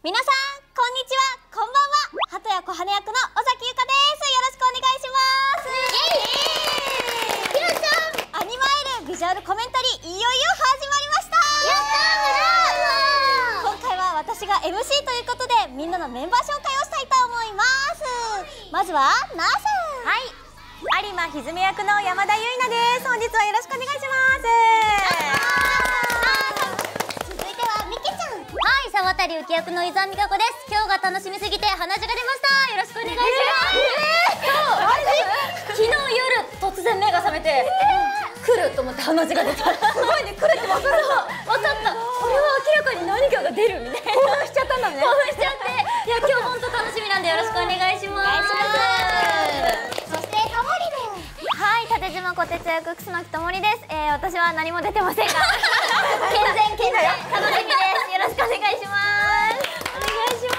皆さんこんにちは、こんばんは。鳩屋小羽役の尾崎由香です。よろしくお願いします。ひろちゃん、アニマイルビジュアルコメンタリーいよいよ始まりました。今回は私が MC ということでみんなのメンバー紹介をしたいと思います。まずはなーさん。はい、有馬ひずめ役の山田ゆいなです。本日はよろしくお願いします。続いてはみけちゃん。 はい、沢渡幸役の伊沢美香子です。今日が楽しみすぎて鼻血が出ました。よろしくお願いします。昨日夜突然目が覚めて来ると思って鼻血が出た。すごいね、来るって分かった。これは明らかに何かが出るみたいな。興奮しちゃったんだね。興奮しちゃって、いや今日本当楽しみなんでよろしくお願いします。 そしてともりです。 はい、縦島小鉄役楠木ともりです。私は何も出てませんが健全楽しみです。よろしくお願いします。 お願いします。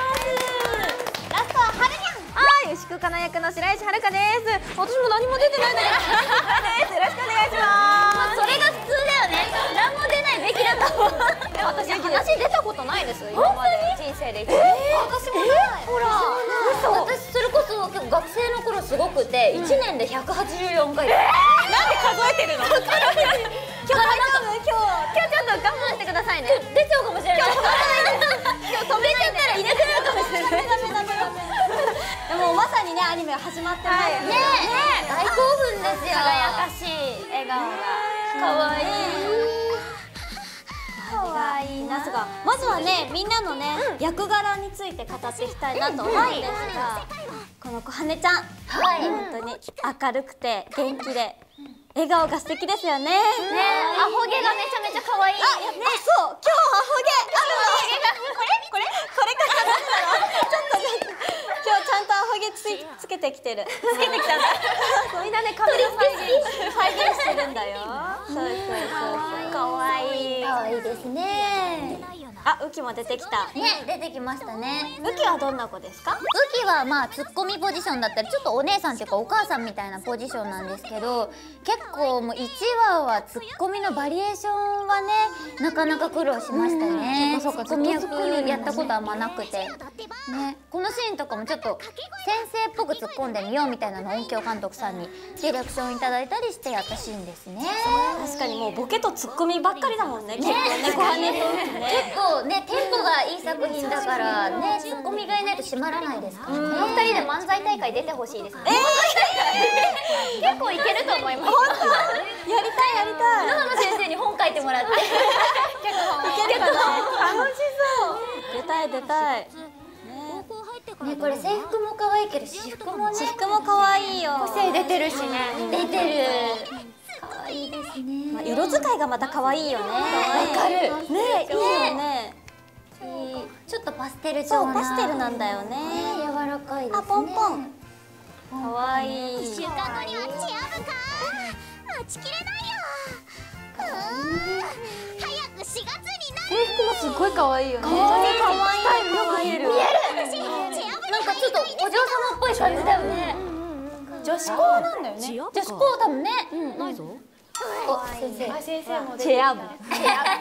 ラストははるにゃん。 はい、牛久かな役の白石遥です。私も何も出てないのです。よろしくお願いします。 それが普通だよね。何も出ないべきだと思う。 私話出たことないです。今まで人生で一度。 私もない。 ほら、私それこそ結構学生の頃すごくて1年で184回。 なんで数えてるの？今日大丈夫？今日ちょっと我慢してくださいね。 出ちゃうかもしれない。 今日止めちゃったらいなくなるかもしれない。 でもまさにね、アニメが始まってますねえ、大興奮ですよ。 輝かしい笑顔が可愛い。 可愛いなすが、まずはね、みんなのね、役柄について語っていきたいなと思うんですが、この小羽ちゃん、本当に明るくて元気で笑顔が素敵ですよね。 アホ毛がめちゃめちゃ可愛い。 そう、今日アホ毛あるわ。これかな。ちょっと今日ちゃんとアホ毛つけてきてる。つけてきたんだ。みんなね、カメラ再現してるんだよ。そう。 可愛い。 可愛いですね。 あ、ウキも出てきた。 ね、出てきましたね。 ウキはどんな子ですか？ ウキはまあツッコミポジションだったりちょっとお姉さんっていうかお母さんみたいなポジションなんですけど、結構もう1話はツッコミのバリエーションはねなかなか苦労しましたね。ツッコミ役やったことはあんまなくてね、このシーンとかもちょっと先生っぽく突っ込んでみようみたいなのを音響監督さんにディレクションいただいたりしてやったシーンですね。 確かにもうボケとツッコミばっかりだもんね。結構ね、小羽とね。 結構ね、テンポがいい作品だからね、ツッコミがいないと締まらないですからね。 この2人で漫才大会出てほしいですね。結構いけると思います。 やりたい。 野浜先生に本書いてもらって。 いけるかな。楽しそう。出たい。 ね、これ制服も可愛いけど私服もね、 私服も可愛いよ。 個性出てるしね。 出てる。可愛いですね。 色使いがまた可愛いよね。わかる。 ね、いいよね。 ちょっとパステル調そう、 な。 パステルなんだよね。 柔らかいですね。 あ、ポンポン。可愛い。 1週間後にはチア部か。待ちきれないよ。早く4月になる。 制服もすごい可愛いよね。 可愛い。 見える。 なんかちょっとお嬢様っぽい感じだよね。 女子校なんだよね。 女子校多分ね。ないぞ。お、先生もチェア部。 人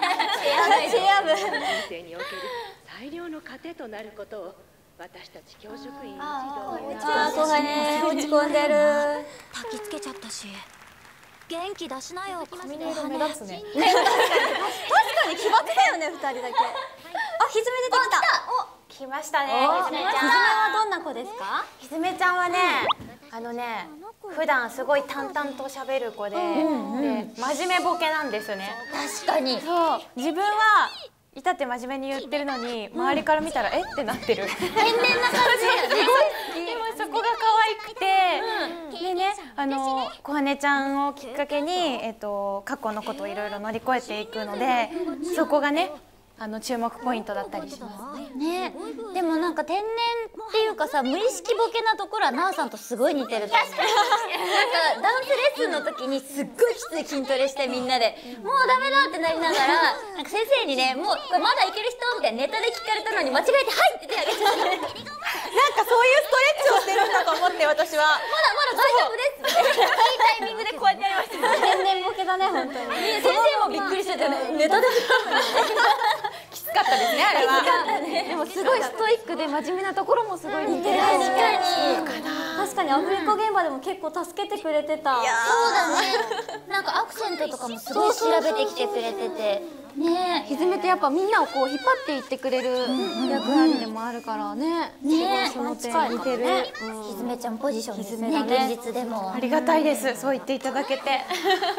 生における最良の糧となることを私たち教職員一同あ、そうだね。落ち込んでる。 焚きつけちゃったし元気出しなよ。 髪の色目立つね。 確かに奇抜だよね、2人だけ。あ、ひずめ出てきた。 来ましたね。ひずめちひずめはどんな子ですか？ ひずめちゃんはね、普段すごい淡々と喋る子で、真面目ボケなんですね。 確かに。 そう、自分はいたって真面目に言ってるのに、周りから見たらえってなってる。 天然な感じだよね。 でもそこが可愛くて、でね、小羽ちゃんをきっかけに過去のことをいろいろ乗り越えていくので、そこがね注目ポイントだったりしますね。でもなんか天然っていうかさ、無意識ボケなところはなあさんとすごい似てる。確かに。なんかダンスレッスンの時にすっごいきつい筋トレしてみんなでもうダメだってなりながら、なんか先生にね、もうこれまだいける人みたいなネタで聞かれたのに間違えてはいって手挙げちゃって、 なんかそういうストレッチをしてるんだと思って私はまだ大丈夫ですっていいタイミングでこうやってやりました。 天然ボケだね、本当に。 先生もびっくりしてたね。ネタできつかったですね、あれは。でもすごいストイックで真面目なところもすごい似てる。 確かにアフレコ現場でも結構助けてくれてた。 そうだね。なんかアクセントとかもすごい調べてきてくれてて。ねえ、 ひずめってやっぱみんなをこう引っ張っていってくれる役割でもあるからね。 ねえ、 その点似てる。 ひずめちゃんポジションですね、現実でも。 ありがたいです。そう言っていただけて。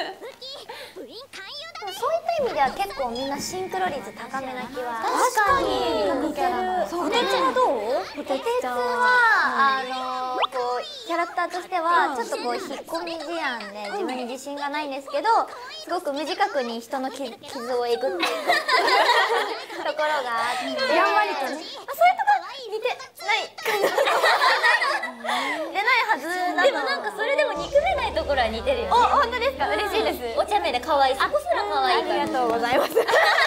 そういった意味では結構みんなシンクロ率高めな気は。 確かに似てる。こてつはどう？こてつちゃんはこうキャラクターとしてはちょっとこう引っ込み思案で自分に自信がないんですけど、すごく無自覚に人の傷をえぐっていくところがあって、やんわりとね、そういうとこ似てない出ないはずなの。 でもなんかそれでも憎めないところは似てるよね。 本当ですか？嬉しいです。 お茶目で可愛い、そこすら可愛いから。 ありがとうございます。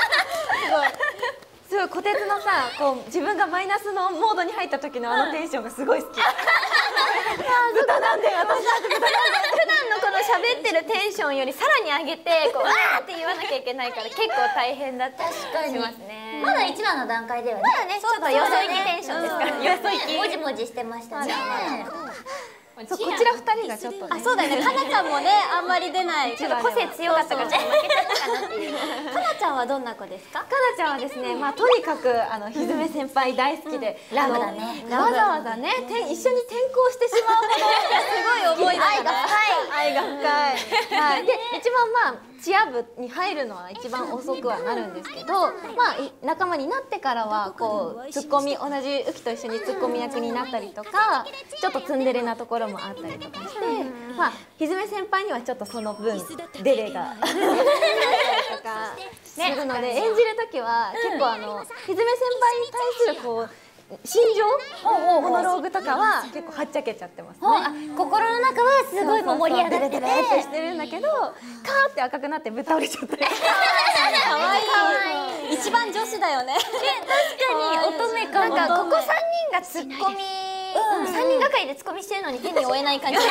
すごいこてつのさ、こう自分がマイナスのモードに入った時のあのテンションがすごい好き。豚なんで私だって豚なんで。 普段のこの喋ってるテンションよりさらに上げてこうわーって言わなきゃいけないから結構大変だったりしますね。 まだ1話の段階ではね。 まだね、ちょっとよそ行きテンションですから。 よそ行き。もじもじしてましたね。 そう、こちら2人がちょっとね。 そうだよね。かなちゃんもね、あんまり出ない。 ちょっと個性強かったからちょっと負けちゃったかなっていう。 かなちゃんはどんな子ですか？ かなちゃんはですね、まあとにかくひずめ先輩大好きで、 ラブだね。 わざわざね、一緒に転校してしまうほどすごい思い愛が深い。 愛が深い。はい。で一番まあチア部に入るのは一番遅くはなるんですけど、まあ仲間になってからはこうツッコミ、同じウキと一緒にツッコミ役になったりとか、ちょっとツンデレなところもあったりとかして、まあひずめ先輩にはちょっとその分デレがあったりとかするので、演じる時は結構ひずめ先輩に対するこう心情モノローグとかは結構はっちゃけちゃってますね。 心の中はすごいもう盛り上がっててしてるんだけど、カーって赤くなってぶっ倒れちゃったり。 可愛い。一番女子だよね。 確かに乙女感なんかここ3人がツッコミ、3人がかりでツッコミしてるのに手に負えない感じ。違う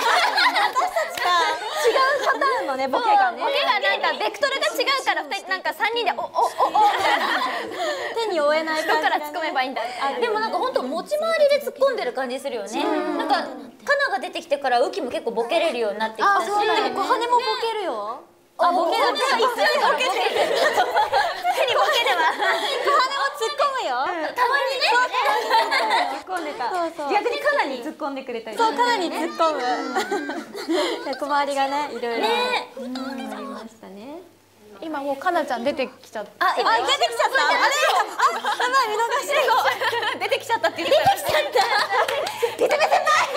パターンのねボケがね。 ボケがなんかベクトルが違うからなんか3人で手に負えないどっから突っ込めばいいんだ。 でもなんか本当持ち回りで突っ込んでる感じするよね。なんかカナが出てきてからウキも結構ボケれるようになってきたし。 そうだね。小羽もボケるよ。あ、ボケだ。一緒にボケてる。手にボケでは。小羽も突っ込むよ。 たまにね。 突っ込んでた。逆にカナに突っ込んでくれたり。 そう、かなり突っ込む。役回りがね、いろいろ。 ありましたね。 今もうかなちゃん出てきちゃった。 あ、出てきちゃった。あれ、やばい、見逃して。 出てきちゃったって言ってた。出てきちゃった。 出てきちゃ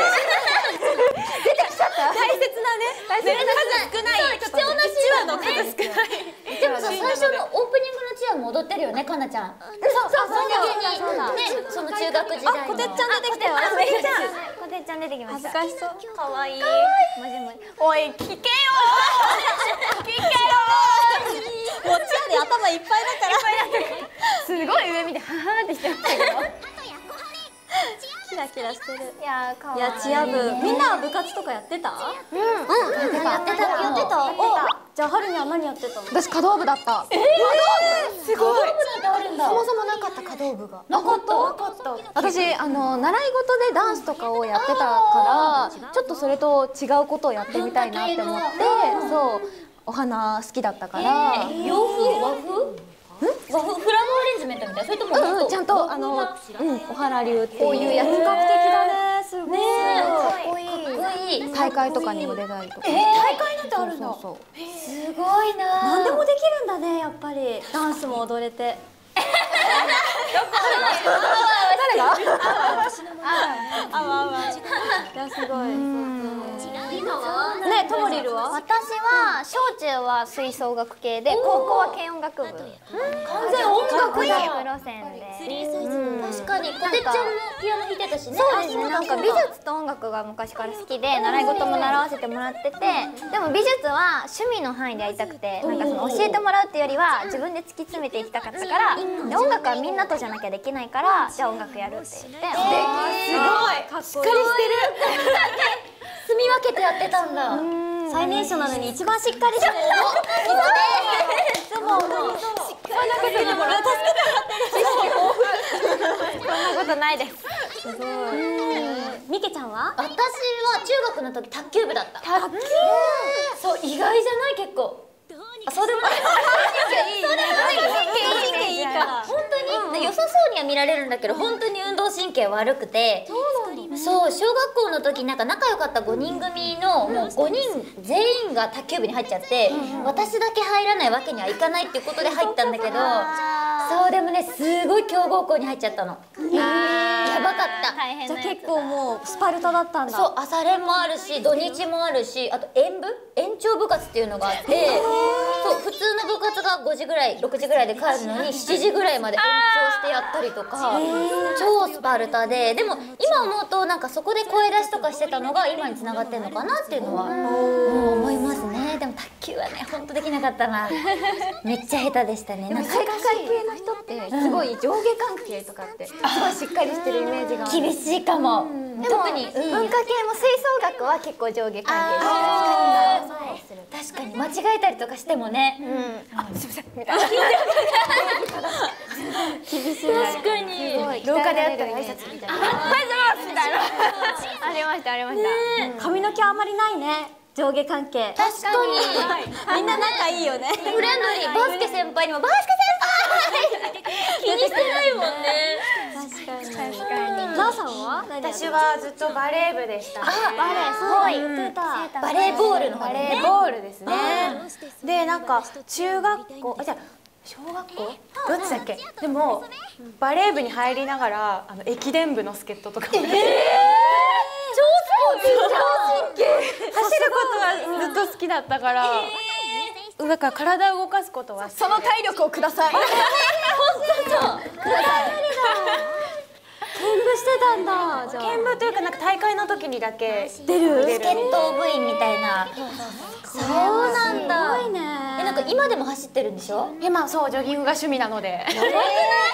った。 大切なね。 数少ない。貴重なシーンの数少ない。でもさ、最初のオープニングのチアも踊ってるよね、かなちゃん。そうだ。ね、その中学時代の。 こてっちゃん出てきたよ。 こてっちゃん出てきました。 恥ずかしそう。 可愛い。 おい、聞けよ。聞けよ。もうチアで頭いっぱいだから。 すごい上見てははってしてましたけど。 キラキラしてる。 いや可愛い。 いや、チア部。みんなは部活とかやってた？ やってた。 お、じゃあ春には何やってたの？ 私華道部だった。 すごい。 そもそもなかった華道部が。 なかった。 私習い事でダンスとかをやってたからちょっとそれと違うことをやってみたいなって思って、そうお花好きだったから。 洋風和風？フラワーアレンジメントみたいな。それともちゃんとお花流っていうこういう本格的だね。すごい。 かっこいい。 かっこいい。 大会とかにも出たりとか。 大会なんてあるんだ。 そうすごいな。 何でもできるんだね、やっぱり。ダンスも踊れて。 誰が？ いや、すごい。ね、ともりるは？ 私は小中は吹奏楽系で高校は軽音楽部。完全音楽や。 路線で。 確かにこてっちゃんもピアノ弾いてたしね。 そうですね。なんか美術と音楽が昔から好きで習い事も習わせてもらってて、でも美術は趣味の範囲でやりたくて、なんかその教えてもらうっていうよりは自分で突き詰めていきたかったから、で音楽はみんなとじゃなきゃできないから、じゃあ音楽やるって言って。 すごい。かっこいい。しっかりしてる。 住み分けてやってたんだ。 最年少なのに一番しっかりしてる。でも、助けてもらってる。 ことないです。 みけちゃんは？ 私は中学の時卓球部だった。卓球？そう、意外じゃない結構。あ、そうでもない。 いいから。 本当に良さそうには見られるんだけど、本当に運動神経悪くて。そう、小学校の時なんか仲良かった5人組のもう5人全員が卓球部に入っちゃって、私だけ入らないわけにはいかないっていうことで入ったんだけど、そうでもね、すごい強豪校に入っちゃったの。やばかった。 じゃあ結構もうスパルタだったんだ。 そう、朝練もあるし土日もあるし、あと延長部活っていうのがあって、そう、普通の部活が5時ぐらい6時ぐらいで帰るのに7時ぐらいまで延長してやったりとか、超スパルタで、でも今思うとなんかそこで声出しとかしてたのが今につながってんのかなっていうのは思いますね。でも卓球はね、ほんとできなかったな。めっちゃ下手でしたね。なんか体育会系の人ってすごい上下関係とかってすごいしっかりしてるイメージがある。 厳しいかも。特に文化系も吹奏楽は結構上下関係で確かに間違えたりとかしてもね。 すいませんみたいな。 厳しい。 確かに廊下であったら挨拶みたいな。みたいな。ありましたありました。 髪の毛あんまりないね。上下関係。 確かに。 みんな仲いいよね。 フレンドリー。バスケ先輩にもバスケ先輩気にしてないもんね。 確かに。なおさんは？ 私はずっとバレー部でしたね。 バレーすごい言ってた。 バレーボールのバレーボールですね。で、なんか中学校、じゃあ小学校どっちだっけ？でもバレー部に入りながら駅伝部の助っ人とか。走ることがずっと好きだったから、だから体を動かすことはその体力をください。 見してたんだ。じゃあ見部というかなんか大会の時にだけ出る。 助っ人部員みたいな。そうなんだ。 すごいね。 なんか今でも走ってるんでしょ？ 今そうジョギングが趣味なので。 走りたい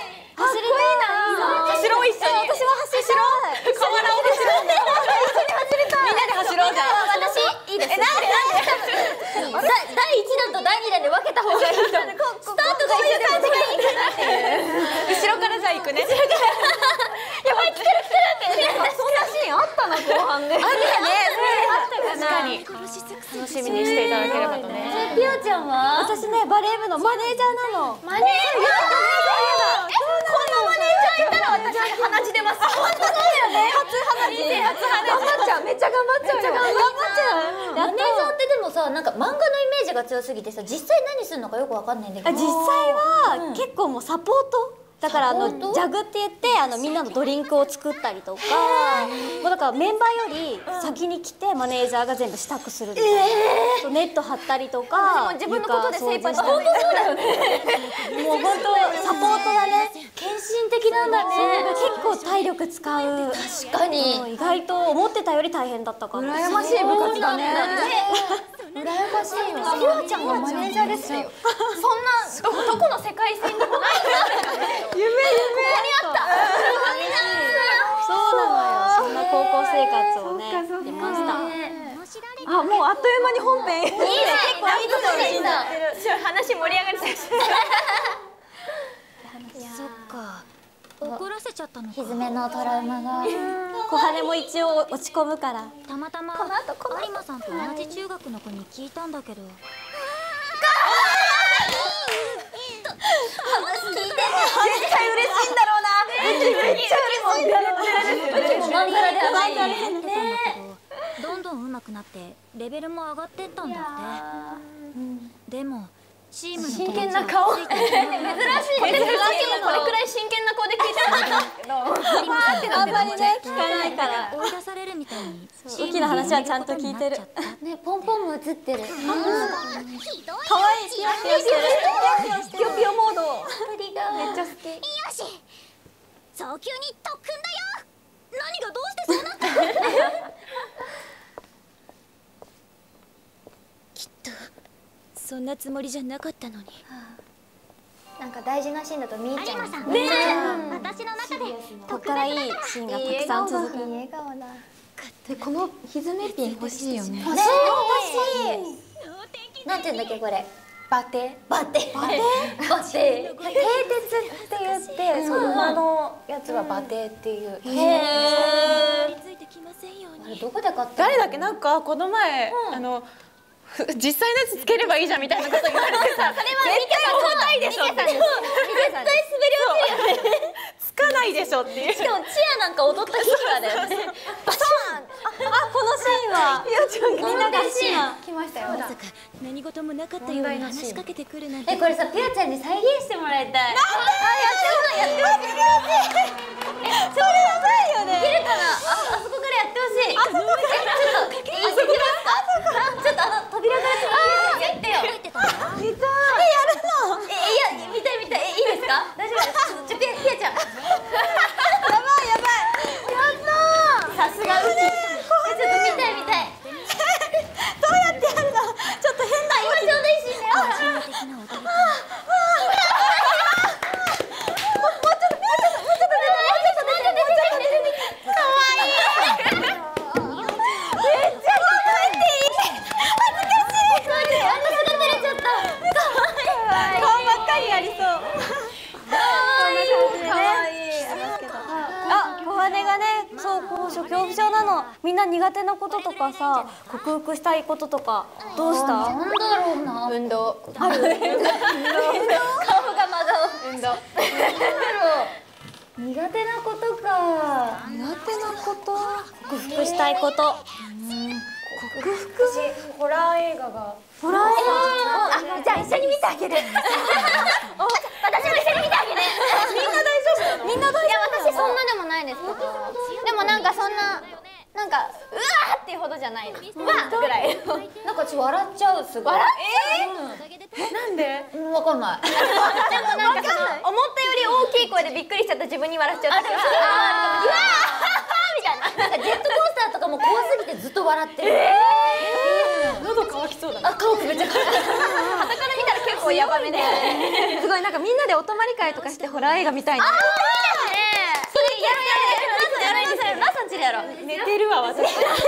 な。 走ろう一緒に。 私も走ろう。 河原を走ろう。みんなで走ろうじゃん。 私いいです。なんで第1弾と第2弾で分けた方がいいと思う。スタートが一緒で間違いいいかなっていう。 後ろからじゃあ行くね。 やばい、来てるって。 そんなシーンあったの後半で。 あったね。確かに楽しみにしていただければとね。 ピオちゃんは？ 私ね、バレー部のマネージャーなの。 マネージャー？こんなマネージャーいたら私鼻血出ます。本当だよね。 頑張っちゃう。めっちゃ頑張っちゃうよ。 マネージャーってでもさ、なんか漫画のイメージが強すぎてさ、実際何するのかよくわかんないんだけど。 実際は結構もうサポート。だからジャグって言ってみんなのドリンクを作ったりとか、もうだからメンバーより先に来てマネージャーが全部支度するみたいな。ネット張ったりとか、 自分のことで精一杯してる。 本当そうだよね。 もう本当サポートだね。 献身的なんだね。 結構体力使う。 確かに。 意外と思ってたより大変だったから。 羨ましい部活だね。羨ましいわ。ピオちゃんがマネージャーですよ。そんなどこの世界線でもない。 夢ここにあった。そうなのよ。そんな高校生活をね出ました。 あ、もうあっという間に本編。いいね。 結構いいですね。 話盛り上がりそう。 そっか怒らせちゃったのか。 ひずめのトラウマが。 小羽も一応落ち込むから。 たまたま有馬さんと同じ中学の子に聞いたんだけど。 話聞いて。 絶対嬉しいんだろうな。めっちゃ嬉しいんだろう。 漫画でやってたんだけど、どんどん上手くなってレベルも上がってったんだって。でもチームの真剣な顔。珍しい。これくらい真剣な顔で聞いたんだけど。 あんまりね聞かないから。 追い出されるみたいに大きな話はちゃんと聞いてる。 ね、ポンポンも映ってる。 可愛いピヨピヨしてる。 ピヨピヨモード。 めっちゃ好き。 よし早急に特訓だよ。何がどうしてそうなったきっとそんなつもりじゃなかったのに。 なんか大事なシーンだと見入っちゃいますね。私の中でこっからいいシーンがたくさん続く。 いい笑顔だ。 でこのひずめピン欲しいよね。 欲しい。なんて言うんだっけこれ。 バテ。 バテ。バテ。 蹄鉄って言ってそのやつは馬蹄っていう。あれどこで買ったの？ 誰だっけ、なんかこの前実際のやつつければいいじゃんみたいなこと言われてさ、それは絶対重たいでしょって、絶対滑り落ちるよね。つかないでしょっていう。 しかもチアなんか踊った日からだよね。バシーン。 このシーンはみんながシーン来ましたよ。 まさか何事もなかったように話しかけてくるなんて。 これさ、ピアちゃんに再現してもらいたい。やってほしい。それやばいよね。いけるかな。あそこからやってほしい。ちょっといきますか。ちょっと扉からやってよ。 見たい。やるの？ いや、見たい。いいですか？大丈夫です。ピアちゃん。 やばい。 さすがウキ。ちょっと見たい。 どうやってやるの？ちょっと変な。 今ちょうどいいシーンだよ。 恐怖症なの。みんな苦手なこととかさ、克服したいこととかどうした？ なんだろうな。 運動。 ある。顔が真顔。 運動。 苦手なことか。 苦手なこと、克服したいこと。克服？ ホラー映画が。 ホラー映画？ じゃあ一緒に見てあげる。私も一緒に見てあげる。 みんな大丈夫？いや私そんなでもないですけど、でもなんかそんななんかうわーっていうほどじゃないです。うわーぐらい。 なんか笑っちゃう、すごい。 なんで？ わかんない。 でもなんかその思ったより大きい声でびっくりしちゃった自分に笑っちゃったから、うわーみたいな。 なんかジェットコースターとかも怖すぎてずっと笑ってる。 喉乾きそうだね。 顔めっちゃ乾いてる。 傍から見たら結構ヤバめで。 すごいなんかみんなでお泊まり会とかしてホラー映画みたいな。 それやろう。ラッサンチでやろう。 寝てるわ私。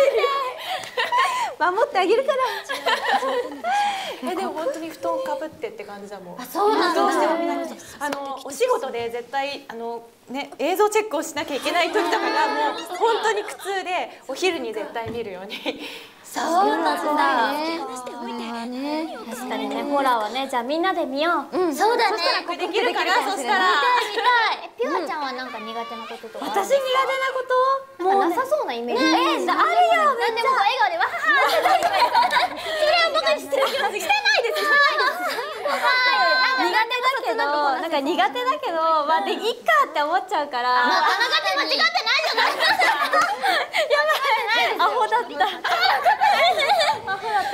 守ってあげるから。 でも本当に布団かぶってって感じだもん。 そうなんだ。 どうしてもみんなお仕事で絶対映像チェックをしなきゃいけない時とかがもう本当に苦痛で、お昼に絶対見るように。 そうなんだ。 確かにね、ホラーはね、じゃあみんなで見よう。 そうだね。 これできるかな、そしたら。 ピュアちゃんはなんか苦手なこととか。 私苦手なこともうなさそうなイメージ。 あるよ。 なんでも笑顔でわははってなる。それはバカにしてる気持ちしてないです。 苦手だけど、なんか苦手だけど、まあでいっかって思っちゃうから。 あなた間違ってないじゃないですか。 アホだった。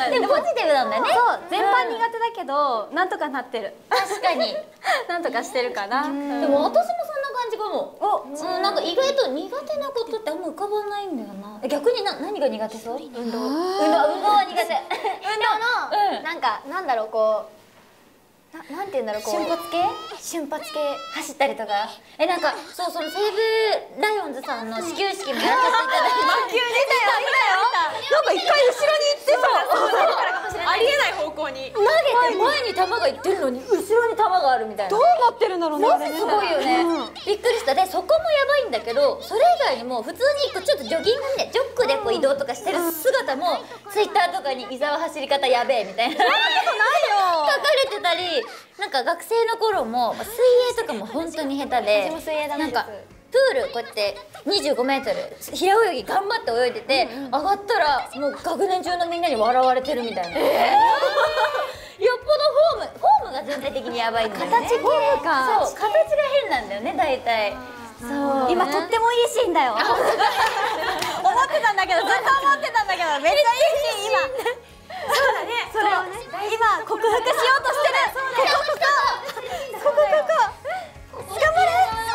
でもポジティブなんだね。 そう、全般苦手だけど、なんとかなってる。 確かに。 なんとかしてるかな。 でも私もそんな感じかも。なんか意外と苦手なことってあんま浮かばないんだよな。逆に何が苦手そう？運動は苦手。 運動のなんかなんだろうこう。なんて言うんだろう、こう瞬発系走ったりとか。なんかその西武ライオンズさんの始球式もやらせていただいて。 魔球出たよ。 なんか一回後ろに行ってさ、 ありえない方向に。 投げて前に球が行ってるのに後ろに球があるみたいな。 どうなってるんだろうね。 すごいよね。びっくりした。でそこもやばいんだけど、それ以外にも普通にちょっとジョギングでジョックでこう移動とかしてる姿もツイッターとかに伊沢走り方やべえみたいな。そんなことないよ。書かれてたり。なんか学生の頃も水泳とかも本当に下手で、なんかプールこうやって25メートル平泳ぎ頑張って泳いでて、上がったらもう学年中のみんなに笑われてるみたいな。よっぽどフォームが全体的にやばいんだよね。 形フォームか。 そう、形が変なんだよね大体。そう今とってもいいシーンだよ。思ってたんだけど、ずっと思ってたんだけど、めっちゃいいシーン今。そうだね。それをね、今克服しようとしてる。ここ。頑張れ。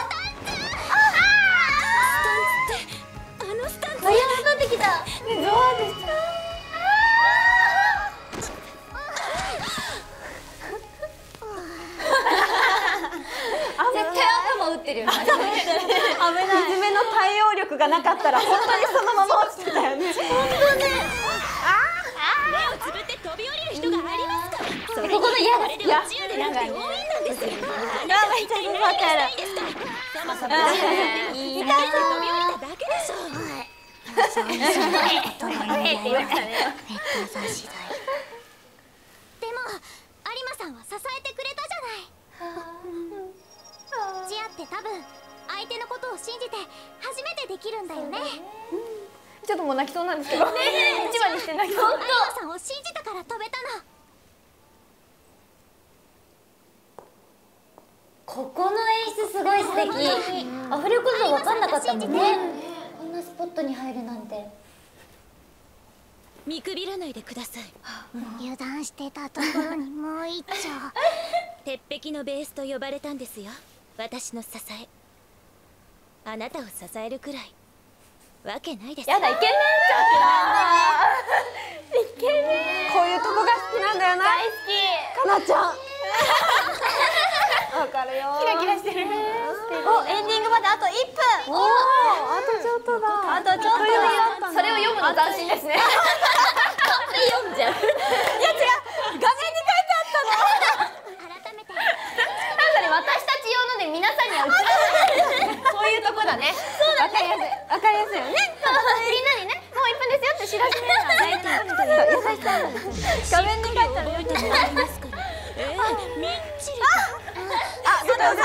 乗ってきた。絶対頭打ってるよね。 危ない。 水の対応力がなかったら本当にそのまま落ちてたよね。 目をつぶって飛び降りる人がありますか？ ここの嫌だ。 宇宙でなくて応援なんです。 めっちゃわかる。 そもさってる。 いいな。飛び降りただけでしょ。そういうって言われたね。でも有馬さんは支えてくれたじゃない。チアって多分相手のことを信じて初めてできるんだよね。 ちょっともう泣きそうなんですけど。一番にして泣きそう。 有馬さんを信じたから飛べたの。 ここの演出すごい素敵。アフレコで分かんなかったもんね。こんなスポットに入るなんて。 見くびらないでください。油断してたところにもう一丁。鉄壁のベースと呼ばれたんですよ、私の支え。あなたを支えるくらいわけないです。 やだ、イケメンイケメン。こういうとこが好きなんだよな。大好き。かなちゃん。わかるよ。キラキラしてる。 お、エンディングまであと1分。 おお、あとちょっとだ。 あとちょっとだ。 それを読むの斬新ですね。 読んじゃう。 いや違う、画面に書いてあったの。 改めてなんだね、私たち用ので皆さんには映らない。そういうとこだね。そうだね。わかりやすいよね。みんなにね、もう1分ですよって知らせるのは大体優しさなんです。 画面に書いてある。 覚えてもらいますから。みっちりと。 あ、ちょっと30秒。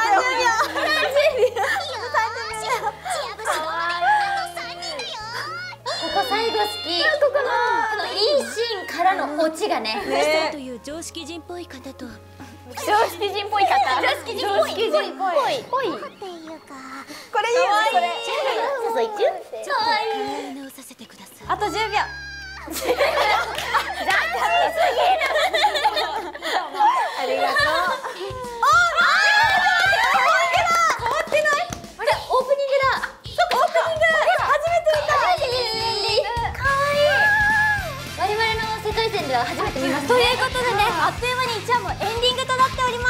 ここ最後好き。このいいシーンからのオチがね。 ねという常識人っぽい方と常識人っぽい方。常識人っぽい。 っていうかこれいいよね、これ。 そうそう、いくよ。 考え直させてください。 あと10秒。 ありがとう。 初めて見ますということでね、あっという間に1話もエンディングとなっております。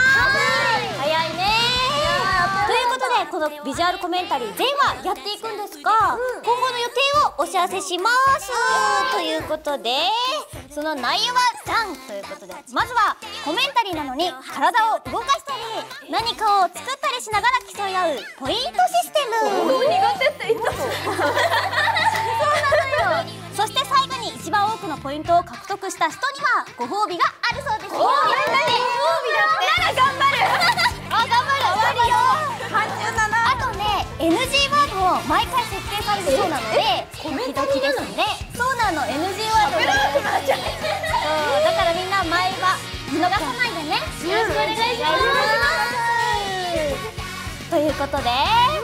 早いね。ということで、このビジュアルコメンタリー全話やっていくんですが、今後の予定をお知らせしますということで、その内容は3ということで、まずはコメンタリーなのに体を動かしたり何かを作ったりしながら競い合うポイントシステム。 苦手って言ったぞ。 そして最後に一番多くのポイントを獲得した人にはご褒美があるそうですよ。 ご褒美だって。なら頑張る。 あ、頑張るよ。単純だな。あとね、NG ワードも毎回設定されるそうなので、ドキドキですね。そうなの、NG ワードがそう、だからみんな毎話見逃さないでね。よろしくお願いします。ということで